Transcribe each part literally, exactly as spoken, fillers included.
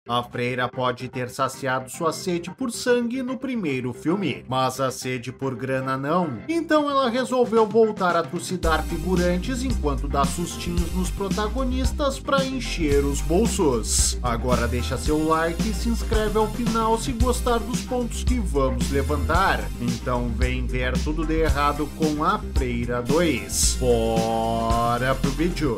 A freira pode ter saciado sua sede por sangue no primeiro filme, mas a sede por grana não. Então ela resolveu voltar a trucidar figurantes enquanto dá sustinhos nos protagonistas para encher os bolsos. Agora deixa seu like e se inscreve ao final se gostar dos pontos que vamos levantar. Então vem ver tudo de errado com A Freira dois. Bora pro vídeo!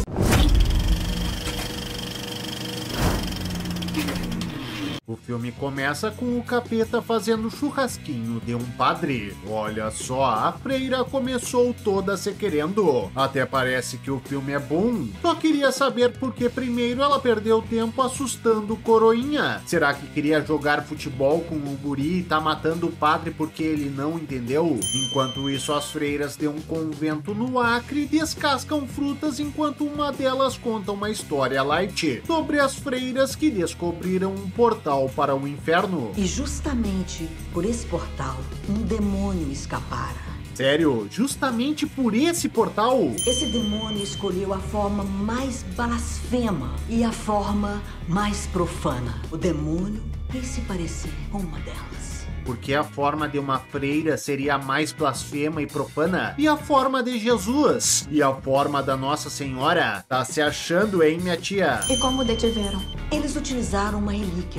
O filme começa com o capeta fazendo churrasquinho de um padre. Olha só, a freira começou toda se querendo. Até parece que o filme é bom. Só queria saber por que primeiro ela perdeu tempo assustando o coroinha. Será que queria jogar futebol com o guri e tá matando o padre porque ele não entendeu? Enquanto isso, as freiras de um convento no Acre descascam frutas enquanto uma delas conta uma história light sobre as freiras que descobriram um portal para o inferno. E justamente por esse portal, um demônio escapara. Sério? Justamente por esse portal? Esse demônio escolheu a forma mais blasfema e a forma mais profana. O demônio quis se parecer com uma delas. Porque a forma de uma freira seria a mais blasfema e profana? E a forma de Jesus? E a forma da Nossa Senhora? Tá se achando, hein, minha tia? E como detiveram? Eles utilizaram uma relíquia.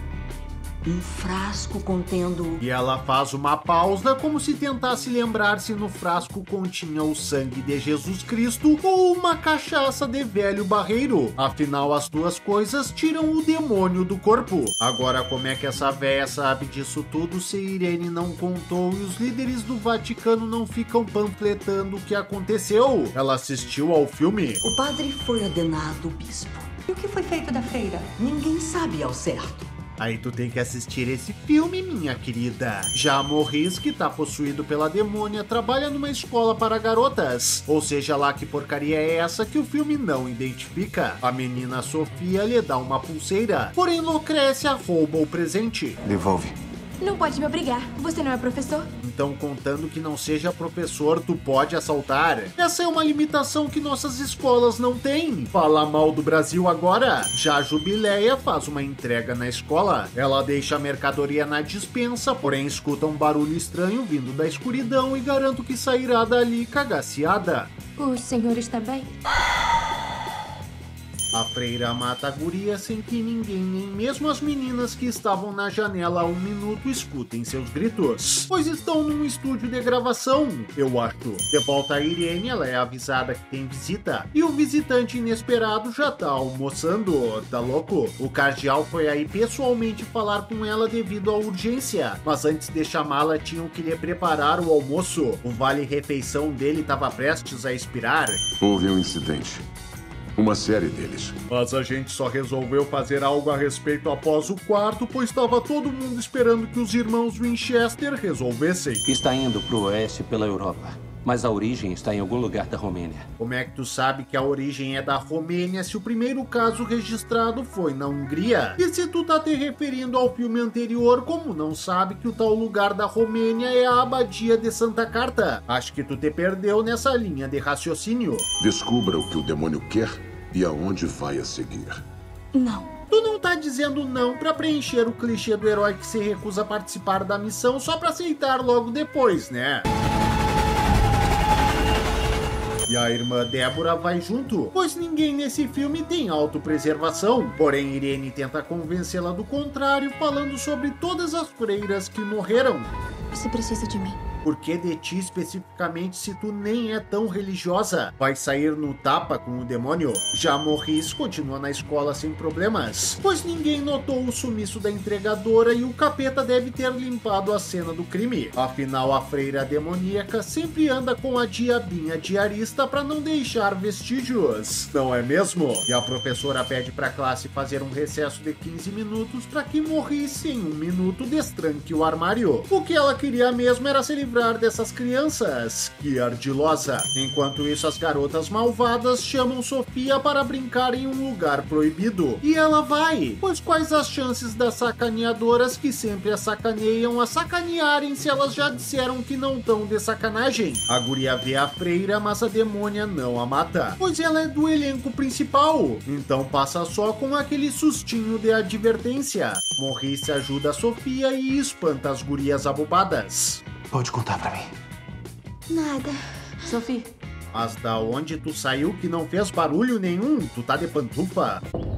Um frasco contendo... E ela faz uma pausa como se tentasse lembrar se no frasco continha o sangue de Jesus Cristo ou uma cachaça de velho barreiro. Afinal, as duas coisas tiram o demônio do corpo. Agora, como é que essa véia sabe disso tudo se Irene não contou e os líderes do Vaticano não ficam panfletando o que aconteceu? Ela assistiu ao filme? O padre foi ordenado bispo. E o que foi feito da freira? Ninguém sabe ao certo. Aí tu tem que assistir esse filme, minha querida. Já a Morris, que tá possuído pela demônia, trabalha numa escola para garotas. Ou seja lá que porcaria é essa que o filme não identifica. A menina Sofia lhe dá uma pulseira, porém Lucrécia rouba o presente. Devolve. Não pode me obrigar. Você não é professor? Então, contando que não seja professor, tu pode assaltar? Essa é uma limitação que nossas escolas não têm. Fala mal do Brasil agora? Já a Jubileia faz uma entrega na escola. Ela deixa a mercadoria na despensa, porém escuta um barulho estranho vindo da escuridão e garanto que sairá dali cagaciada. O senhor está bem? A freira mata a guria sem que ninguém, nem mesmo as meninas que estavam na janela há um minuto, escutem seus gritos, pois estão num estúdio de gravação, eu acho. De volta a Irene, ela é avisada que tem visita, e o visitante inesperado já tá almoçando, tá louco? O cardeal foi aí pessoalmente falar com ela devido à urgência, mas antes de chamá-la tinham que lhe preparar o almoço. O vale-refeição dele estava prestes a expirar. Houve um incidente. Uma série deles. Mas a gente só resolveu fazer algo a respeito após o quarto, pois estava todo mundo esperando que os irmãos Winchester resolvessem. Está indo para o oeste pela Europa, mas a origem está em algum lugar da Romênia. Como é que tu sabe que a origem é da Romênia se o primeiro caso registrado foi na Hungria? E se tu tá te referindo ao filme anterior, como não sabe que o tal lugar da Romênia é a Abadia de Santa Carta? Acho que tu te perdeu nessa linha de raciocínio. Descubra o que o demônio quer e aonde vai a seguir. Não. Tu não tá dizendo não pra preencher o clichê do herói que se recusa a participar da missão só pra aceitar logo depois, né? E a irmã Débora vai junto, pois ninguém nesse filme tem autopreservação. Porém, Irene tenta convencê-la do contrário, falando sobre todas as freiras que morreram. Você precisa de mim. Por que de ti especificamente se tu nem é tão religiosa? Vai sair no tapa com o demônio? Já Morris continua na escola sem problemas, pois ninguém notou o sumiço da entregadora e o capeta deve ter limpado a cena do crime. Afinal, a freira demoníaca sempre anda com a diabinha diarista para não deixar vestígios, não é mesmo? E a professora pede para a classe fazer um recesso de quinze minutos para que Morris em um minuto destranque o armário. O que ela queria mesmo era se livrar livrar dessas crianças. Que ardilosa. Enquanto isso, as garotas malvadas chamam Sofia para brincar em um lugar proibido. E ela vai. Pois quais as chances das sacaneadoras que sempre a sacaneiam a sacanearem se elas já disseram que não tão de sacanagem? A guria vê a freira, mas a demônia não a mata, pois ela é do elenco principal. Então passa só com aquele sustinho de advertência. Maurice ajuda a Sofia e espanta as gurias abobadas. Pode contar pra mim. Nada. Sophie. Mas da onde tu saiu que não fez barulho nenhum? Tu tá de pantufa?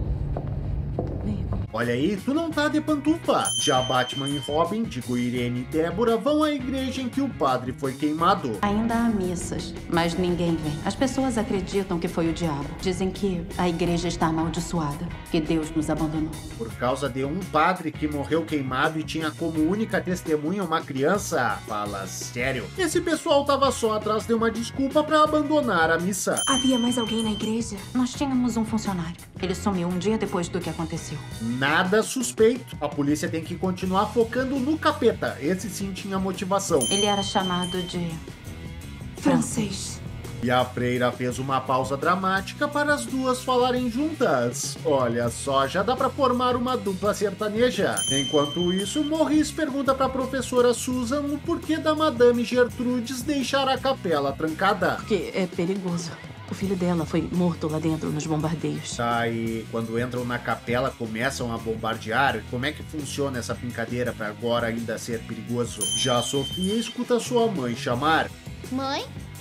Olha aí, tu não tá de pantufa. Já Batman e Robin, digo Irene e Débora, vão à igreja em que o padre foi queimado. Ainda há missas, mas ninguém vem. As pessoas acreditam que foi o diabo. Dizem que a igreja está amaldiçoada, que Deus nos abandonou. Por causa de um padre que morreu queimado e tinha como única testemunha uma criança? Fala sério. Esse pessoal tava só atrás de uma desculpa pra abandonar a missa. Havia mais alguém na igreja? Nós tínhamos um funcionário. Ele sumiu um dia depois do que aconteceu. Nada suspeito. A polícia tem que continuar focando no capeta. Esse sim tinha motivação. Ele era chamado de... Francês. E a freira fez uma pausa dramática para as duas falarem juntas. Olha só, já dá pra formar uma dupla sertaneja. Enquanto isso, Maurice pergunta pra professora Susan o porquê da Madame Gertrudes deixar a capela trancada. Porque é perigoso. O filho dela foi morto lá dentro nos bombardeios. Tá, e quando entram na capela começam a bombardear? Como é que funciona essa brincadeira pra agora ainda ser perigoso? Já a Sofia escuta sua mãe chamar. Mãe?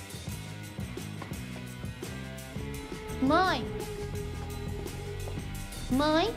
Mãe? Mãe?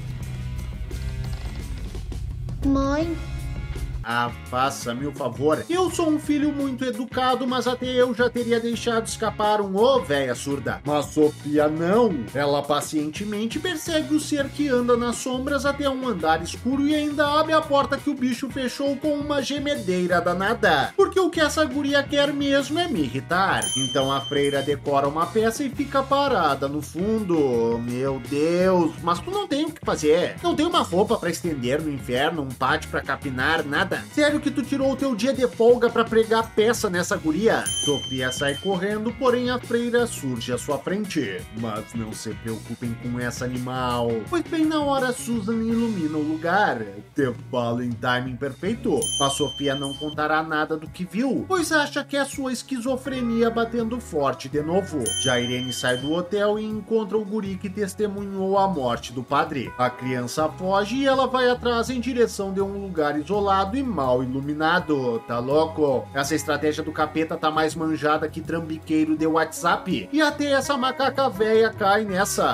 Mãe? Ah, faça-me o favor. Eu sou um filho muito educado, mas até eu já teria deixado escapar um ô véia surda. Mas Sofia não. Ela pacientemente persegue o ser que anda nas sombras até um andar escuro e ainda abre a porta que o bicho fechou com uma gemedeira danada. Porque o que essa guria quer mesmo é me irritar. Então a freira decora uma peça e fica parada no fundo. Meu Deus, mas tu não tem o que fazer. Não tem uma roupa pra estender no inferno, um pátio pra capinar, nada. Sério que tu tirou o teu dia de folga pra pregar peça nessa guria? Sofia sai correndo, porém a freira surge à sua frente. Mas não se preocupem com essa animal, pois bem na hora Susan ilumina o lugar. Te falo em timing perfeito. Mas Sofia não contará nada do que viu, pois acha que é sua esquizofrenia batendo forte de novo. Já Irene sai do hotel e encontra o guri que testemunhou a morte do padre. A criança foge e ela vai atrás em direção de um lugar isolado e mal iluminado. Tá louco? Essa estratégia do capeta tá mais manjada que trambiqueiro de WhatsApp. E até essa macaca véia cai nessa.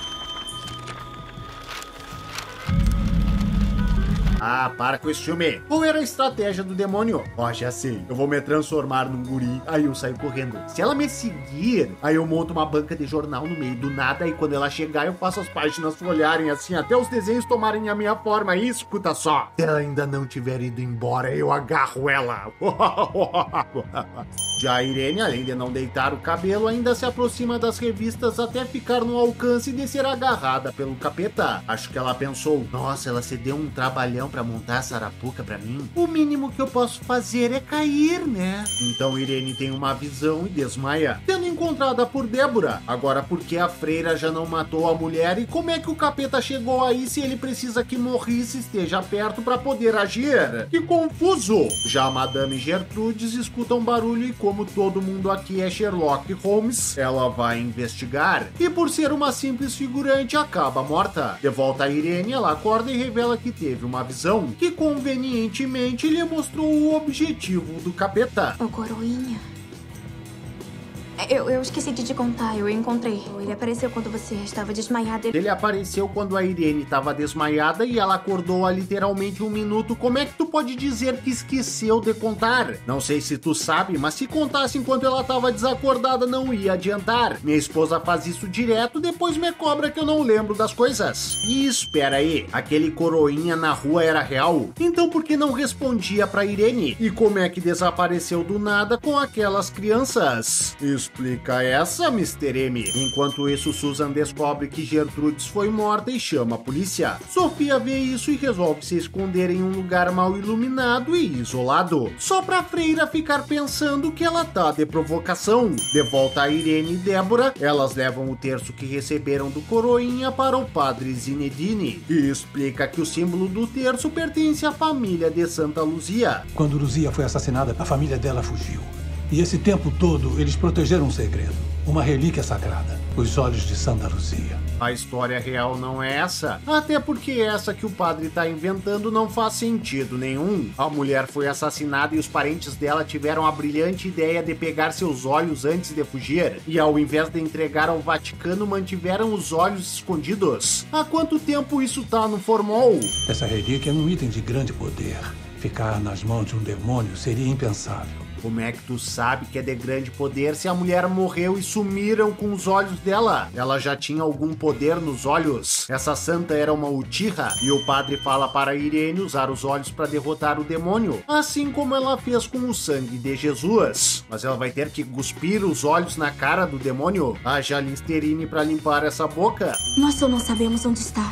Ah, para com esse filme. Qual era a estratégia do demônio? Ó, oh, já sei. Eu vou me transformar num guri, aí eu saio correndo. Se ela me seguir, aí eu monto uma banca de jornal no meio do nada e quando ela chegar eu faço as páginas folharem assim, até os desenhos tomarem a minha forma. E escuta só. Se ela ainda não tiver ido embora, eu agarro ela. Já a Irene, além de não deitar o cabelo, ainda se aproxima das revistas até ficar no alcance de ser agarrada pelo capeta. Acho que ela pensou, nossa, ela se deu um trabalhão pra montar essa arapuca pra mim. O mínimo que eu posso fazer é cair, né? Então Irene tem uma visão e desmaia, sendo encontrada por Débora. Agora, por que a freira já não matou a mulher e como é que o capeta chegou aí se ele precisa que Maurice esteja perto pra poder agir? Que confuso! Já a Madame Gertrudes escuta um barulho e como todo mundo aqui é Sherlock Holmes, ela vai investigar. E por ser uma simples figurante, acaba morta. De volta a Irene, ela acorda e revela que teve uma visão que convenientemente lhe mostrou o objetivo do capeta. O coroinha. Eu, eu esqueci de te contar, eu encontrei. Ele apareceu quando você estava desmaiada. Ele apareceu quando a Irene estava desmaiada e ela acordou há literalmente um minuto. Como é que tu pode dizer que esqueceu de contar? Não sei se tu sabe, mas se contasse enquanto ela estava desacordada não ia adiantar. Minha esposa faz isso direto, depois me cobra que eu não lembro das coisas. E espera aí, aquele coroinha na rua era real? Então por que não respondia pra Irene? E como é que desapareceu do nada com aquelas crianças? explica essa, mister M. Enquanto isso, Susan descobre que Gertrudes foi morta e chama a polícia. Sofia vê isso e resolve se esconder em um lugar mal iluminado e isolado, só pra freira ficar pensando que ela tá de provocação. De volta a Irene e Débora, elas levam o terço que receberam do coroinha para o padre Zinedine, e explica que o símbolo do terço pertence à família de Santa Luzia. Quando Luzia foi assassinada, a família dela fugiu. E esse tempo todo, eles protegeram um segredo, uma relíquia sagrada, os olhos de Santa Luzia. A história real não é essa, até porque essa que o padre tá inventando não faz sentido nenhum. A mulher foi assassinada e os parentes dela tiveram a brilhante ideia de pegar seus olhos antes de fugir, e ao invés de entregar ao Vaticano, mantiveram os olhos escondidos. Há quanto tempo isso tá no formol? Essa relíquia é um item de grande poder. Ficar nas mãos de um demônio seria impensável. Como é que tu sabe que é de grande poder se a mulher morreu e sumiram com os olhos dela? Ela já tinha algum poder nos olhos? Essa santa era uma Uchiha, e o padre fala para Irene usar os olhos para derrotar o demônio, assim como ela fez com o sangue de Jesus. Mas ela vai ter que cuspir os olhos na cara do demônio? Haja Listerine para limpar essa boca? Nós só não sabemos onde está.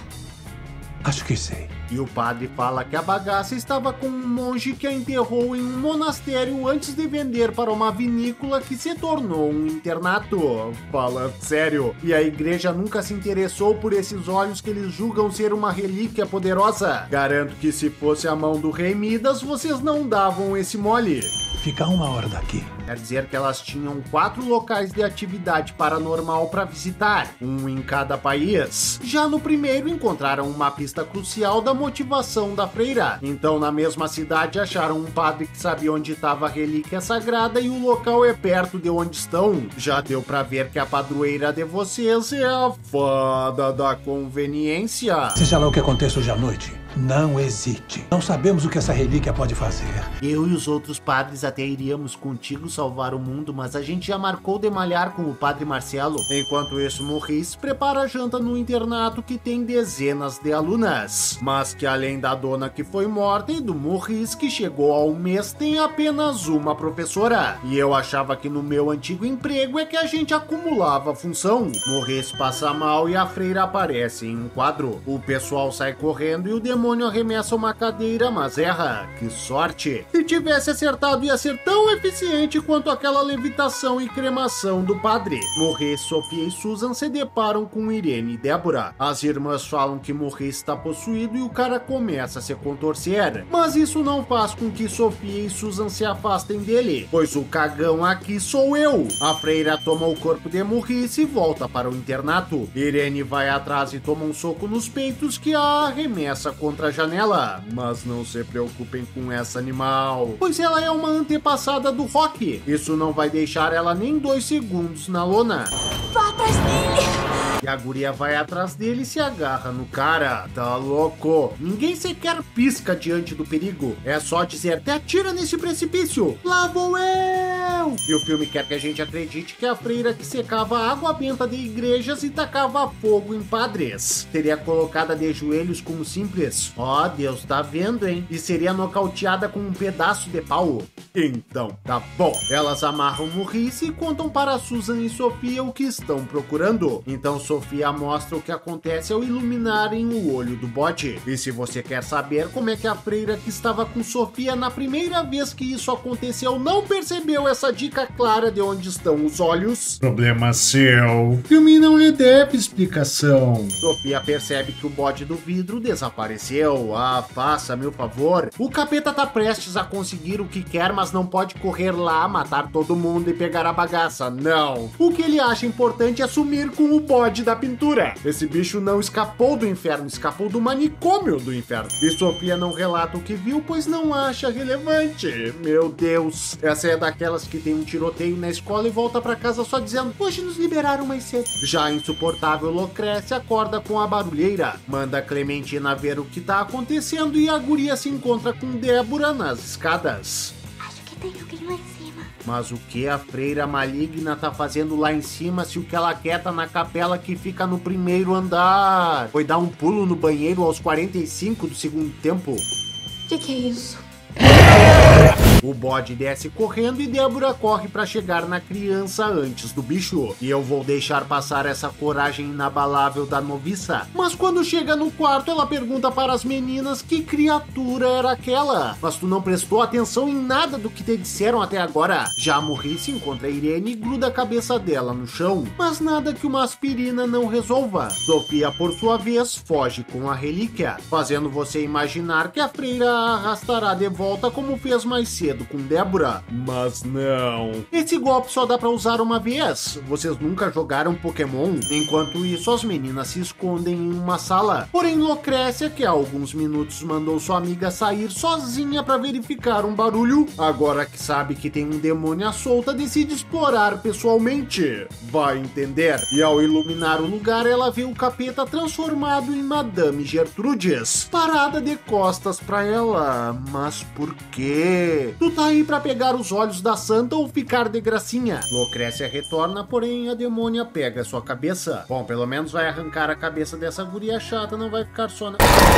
Acho que sei. E o padre fala que a bagaça estava com um monge que a enterrou em um monastério antes de vender para uma vinícola que se tornou um internato. Fala sério. E a igreja nunca se interessou por esses olhos que eles julgam ser uma relíquia poderosa. Garanto que se fosse a mão do rei Midas, vocês não davam esse mole. Fica uma hora daqui. Quer dizer que elas tinham quatro locais de atividade paranormal para visitar, um em cada país. Já no primeiro encontraram uma pista crucial da motivação da freira. Então na mesma cidade acharam um padre que sabia onde estava a relíquia sagrada e o local é perto de onde estão. Já deu para ver que a padroeira de vocês é a fada da conveniência. Seja lá o que aconteça hoje à noite, não hesite. Não sabemos o que essa relíquia pode fazer. Eu e os outros padres até iríamos contigo salvar o mundo, mas a gente já marcou de malhar com o padre Marcelo. Enquanto isso, Maurice prepara a janta no internato que tem dezenas de alunas. Mas que além da dona que foi morta e do Maurice que chegou ao mês, tem apenas uma professora. E eu achava que no meu antigo emprego é que a gente acumulava função. Maurice passa mal e a freira aparece em um quadro. O pessoal sai correndo e o demônio arremessa uma cadeira, mas erra. Que sorte! Se tivesse acertado, ia ser tão eficiente quanto aquela levitação e cremação do padre. Maurice, Sofia e Susan se deparam com Irene e Débora. As irmãs falam que Maurice está possuído e o cara começa a se contorcer. Mas isso não faz com que Sofia e Susan se afastem dele, pois o cagão aqui sou eu. A freira toma o corpo de Maurice e volta para o internato. Irene vai atrás e toma um soco nos peitos que a arremessa contra a janela. Mas não se preocupem com essa animal, pois ela é uma antepassada do Rock. Isso não vai deixar ela nem dois segundos na lona. Vá atrás dele! E a guria vai atrás dele e se agarra no cara. Tá louco? Ninguém sequer pisca diante do perigo. É só dizer, te atira nesse precipício. Lá vou eu! E o filme quer que a gente acredite que a freira que secava água benta de igrejas e tacava fogo em padres seria colocada de joelhos como simples. Ó, oh, Deus tá vendo, hein? E seria nocauteada com um pedaço de pau. Então, tá bom. Elas amarram Maurice e contam para Susan e Sofia o que estão procurando. Então Sofia mostra o que acontece ao iluminarem o olho do bode. E se você quer saber como é que a freira que estava com Sofia na primeira vez que isso aconteceu não percebeu essa dica clara de onde estão os olhos, problema seu. O filme não lhe deve explicação. Sofia percebe que o bode do vidro desapareceu. Ah, faça meu favor. O capeta tá prestes a conseguir o que quer, mas não pode correr lá, matar todo mundo e pegar a bagaça. Não. O que ele acha importante é sumir com o bode da pintura. Esse bicho não escapou do inferno, escapou do manicômio do inferno. E Sofia não relata o que viu, pois não acha relevante. Meu Deus. Essa é daquelas que tem um tiroteio na escola e volta pra casa só dizendo, hoje nos liberaram mais cedo. Já a insuportável Lucrécia acorda com a barulheira. Manda Clementina ver o que tá acontecendo e a guria se encontra com Débora nas escadas. Acho que tem alguém lá em cima. Mas o que a freira maligna tá fazendo lá em cima se o que ela quer tá na capela que fica no primeiro andar? Foi dar um pulo no banheiro aos quarenta e cinco do segundo tempo? O que, que é isso? O bode desce correndo e Débora corre para chegar na criança antes do bicho. E eu vou deixar passar essa coragem inabalável da noviça. Mas quando chega no quarto, ela pergunta para as meninas que criatura era aquela. Mas tu não prestou atenção em nada do que te disseram até agora. Já a Maurice encontra a Irene e gruda a cabeça dela no chão. Mas nada que uma aspirina não resolva. Sofia, por sua vez, foge com a relíquia, fazendo você imaginar que a freira a arrastará de volta como fez mais cedo com Débora. Mas não. Esse golpe só dá pra usar uma vez. Vocês nunca jogaram Pokémon? Enquanto isso, as meninas se escondem em uma sala. Porém, Lucrécia, que há alguns minutos mandou sua amiga sair sozinha pra verificar um barulho, agora que sabe que tem um demônio à solta, decide explorar pessoalmente. Vai entender. E ao iluminar o lugar, ela vê o capeta transformado em Madame Gertrudes, parada de costas pra ela. Mas por quê? Tu tá aí pra pegar os olhos da santa ou ficar de gracinha? Lucrécia retorna, porém a demônia pega sua cabeça. Bom, pelo menos vai arrancar a cabeça dessa guria chata, não vai ficar só na...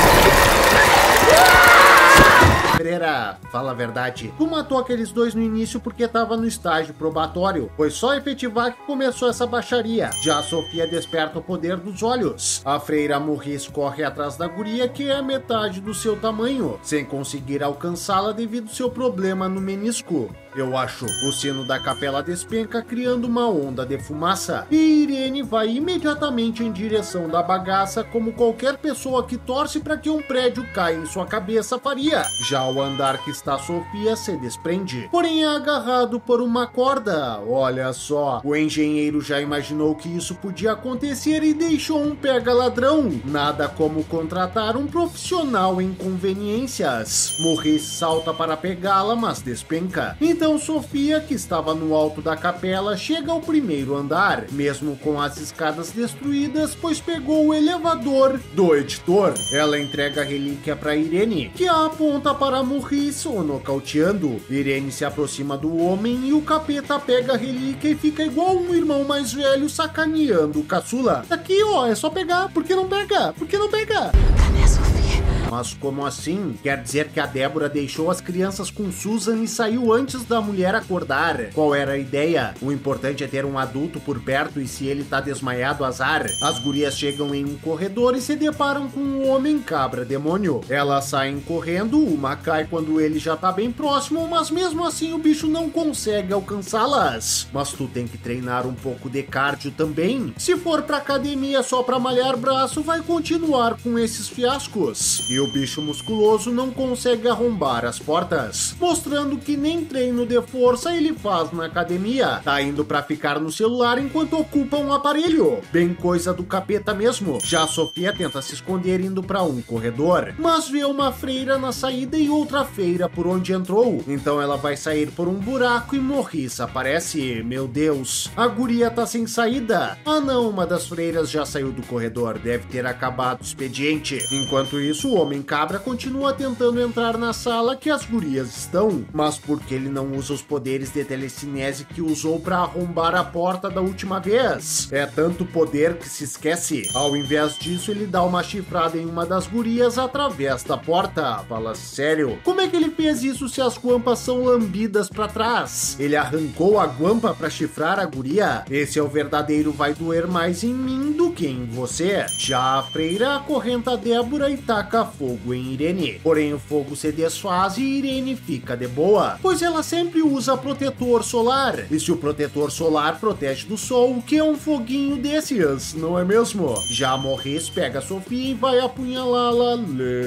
Freira, fala a verdade. Tu matou aqueles dois no início porque tava no estágio probatório. Foi só efetivar que começou essa baixaria. Já a Sofia desperta o poder dos olhos. A freira Maurice corre atrás da guria, que é metade do seu tamanho, sem conseguir alcançá-la devido ao seu problema no menisco. Eu acho. O sino da capela despenca, criando uma onda de fumaça. E Irene vai imediatamente em direção da bagaça, como qualquer pessoa que torce para que um prédio caia em sua cabeça faria. Já o andar que está Sofia se desprende, porém é agarrado por uma corda. Olha só, o engenheiro já imaginou que isso podia acontecer e deixou um pega-ladrão. Nada como contratar um profissional em conveniências. Maurice salta para pegá-la, mas despenca. Então Sofia, que estava no alto da capela, chega ao primeiro andar, mesmo com as escadas destruídas, pois pegou o elevador do editor. Ela entrega a relíquia para Irene, que a aponta para Maurice, o nocauteando. Irene se aproxima do homem e o capeta pega a relíquia e fica igual um irmão mais velho sacaneando o caçula. Aqui, ó, é só pegar. Por que não pega? Por que não pega? Cadê a Sofia? Mas como assim? Quer dizer que a Débora deixou as crianças com Susan e saiu antes da mulher acordar. Qual era a ideia? O importante é ter um adulto por perto e se ele tá desmaiado, azar. As gurias chegam em um corredor e se deparam com um homem cabra demônio. Elas saem correndo, uma cai quando ele já tá bem próximo, mas mesmo assim o bicho não consegue alcançá-las. Mas tu tem que treinar um pouco de cardio também. Se for pra academia só pra malhar braço, vai continuar com esses fiascos. E o bicho musculoso não consegue arrombar as portas, mostrando que nem treino de força ele faz na academia. Tá indo pra ficar no celular enquanto ocupa um aparelho. Bem coisa do capeta mesmo. Já a Sofia tenta se esconder indo pra um corredor, mas vê uma freira na saída e outra feira por onde entrou. Então ela vai sair por um buraco e Maurice aparece. Meu Deus, a guria tá sem saída. Ah não, uma das freiras já saiu do corredor, deve ter acabado o expediente. Enquanto isso, o homem cabra continua tentando entrar na sala que as gurias estão, mas porque ele não usa os poderes de telecinese que usou para arrombar a porta da última vez. É tanto poder que se esquece. Ao invés disso, ele dá uma chifrada em uma das gurias através da porta. Fala sério, como é que ele fez isso se as guampas são lambidas para trás? Ele arrancou a guampa para chifrar a guria? Esse é o verdadeiro vai doer mais em mim do que em você. Já a freira acorrenta a Débora e taca fogo em Irene. Porém o fogo se desfaz e Irene fica de boa, pois ela sempre usa protetor solar. E se o protetor solar protege do sol, o que é um foguinho desses, não é mesmo? Já a Maurice pega a Sofia e vai apunhalá-la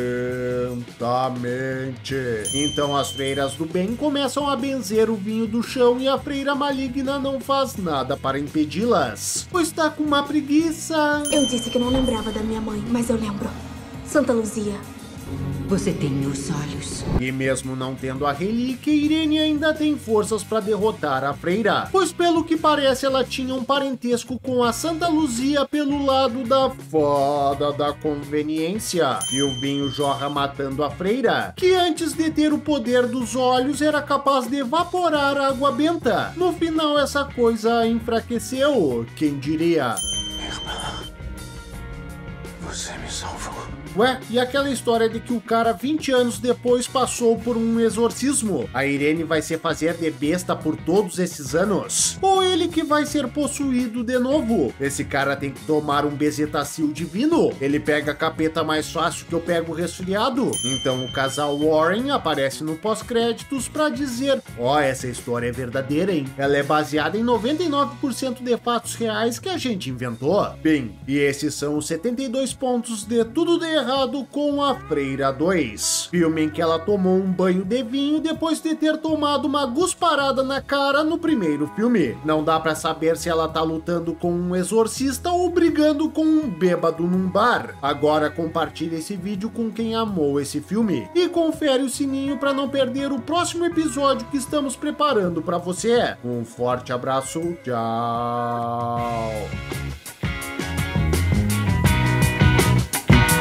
lentamente. Então as freiras do bem começam a benzer o vinho do chão e a freira maligna não faz nada para impedi-las, pois tá com uma preguiça. Eu disse que não lembrava da minha mãe, mas eu lembro. Santa Luzia. Você tem meus olhos. E mesmo não tendo a relíquia, Irene ainda tem forças para derrotar a freira, pois pelo que parece ela tinha um parentesco com a Santa Luzia pelo lado da foda da conveniência. E o vinho jorra matando a freira, que antes de ter o poder dos olhos era capaz de evaporar a água benta. No final essa coisa enfraqueceu, quem diria? Irmã, você me salvou. Ué, e aquela história de que o cara vinte anos depois passou por um exorcismo? A Irene vai se fazer de besta por todos esses anos? Ou ele que vai ser possuído de novo? Esse cara tem que tomar um bezetacil divino? Ele pega a capeta mais fácil que eu pego o resfriado? Então o casal Warren aparece no pós-créditos pra dizer: ó, oh, essa história é verdadeira, hein? Ela é baseada em noventa e nove por cento de fatos reais que a gente inventou. Bem, e esses são os setenta e dois pontos de Tudo de Errado com a Freira dois. Filme em que ela tomou um banho de vinho depois de ter tomado uma gusparada na cara no primeiro filme. Não dá pra saber se ela tá lutando com um exorcista ou brigando com um bêbado num bar. Agora compartilhe esse vídeo com quem amou esse filme e confere o sininho pra não perder o próximo episódio que estamos preparando pra você. Um forte abraço, tchau!